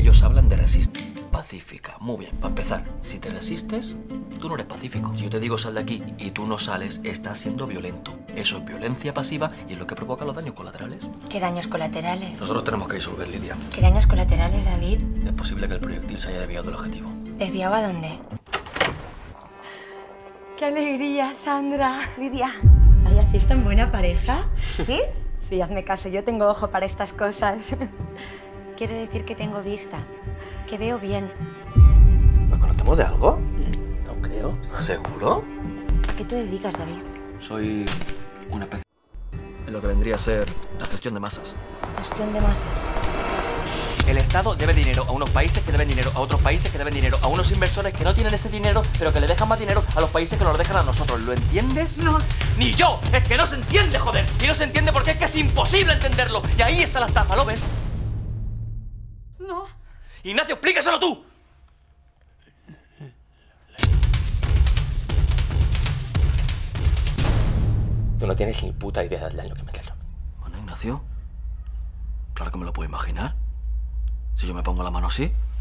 ellos hablan de resistencia pacífica. Muy bien, para empezar, si te resistes, tú no eres pacífico. Si yo te digo sal de aquí y tú no sales, estás siendo violento. Eso es violencia pasiva y es lo que provoca los daños colaterales. ¿Qué daños colaterales? Nosotros tenemos que disolver, Lidia. ¿Qué daños colaterales, David? Es posible que el proyectil se haya desviado del objetivo. ¿Desviado a dónde? ¡Qué alegría, Sandra! Lidia. ¿Ay, hacéis tan buena pareja? ¿Sí? Sí, hazme caso, yo tengo ojo para estas cosas. Quiero decir que tengo vista, que veo bien. ¿Nos conocemos de algo? No creo. ¿Seguro? ¿A qué te dedicas, David? Soy una especie en lo que vendría a ser la gestión de masas. Gestión de masas. El Estado debe dinero a unos países que deben dinero a otros países que deben dinero a unos inversores que no tienen ese dinero, pero que le dejan más dinero a los países que nos lo dejan a nosotros. ¿Lo entiendes? No. Ni yo. Es que no se entiende, joder. Y no se entiende porque es que es imposible entenderlo. Y ahí está la estafa, ¿lo ves? No. Ignacio, explícaselo tú. Tú no tienes ni puta idea del daño que me has hecho. Bueno, Ignacio, claro que me lo puedo imaginar. Si yo me pongo la mano así,